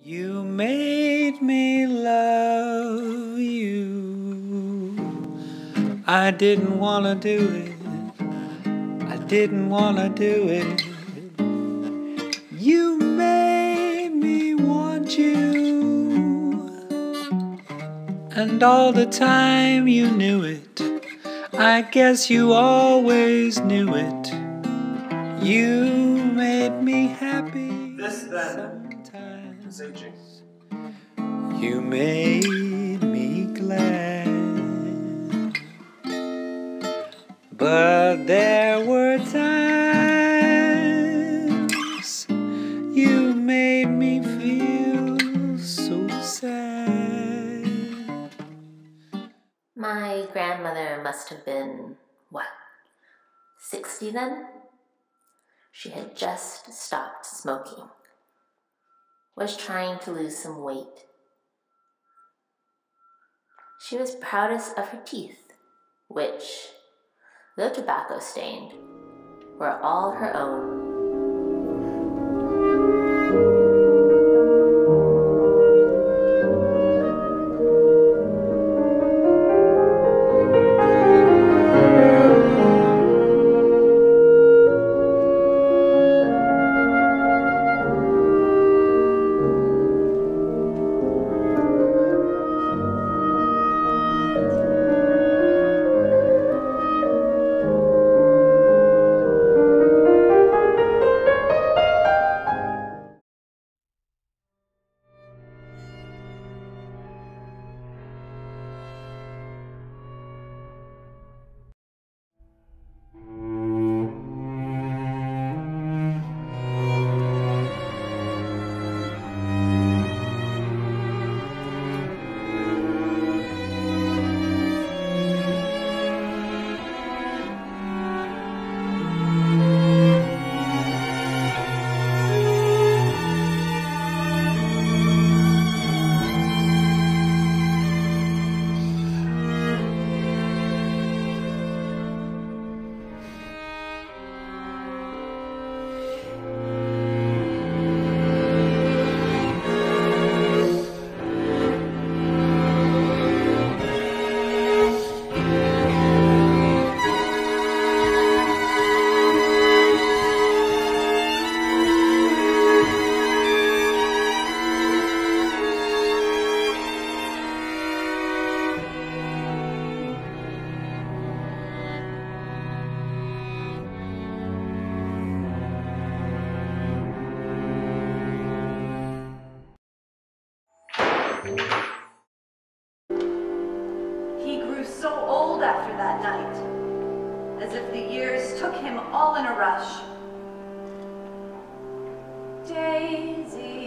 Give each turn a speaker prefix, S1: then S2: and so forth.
S1: You made me love you. I didn't want to do it. I didn't want to do it. You made me want you. And all the time you knew it. I guess you always knew it. You made me happy.
S2: This then is aging.
S1: You made me glad. But there were times you made me feel so sad.
S3: My grandmother must have been, 60 then? She had just stopped smoking. Was trying to lose some weight. She was proudest of her teeth, which, though tobacco-stained, were all her own.
S4: He grew so old after that night, as if the years took him all in a rush. Daisy.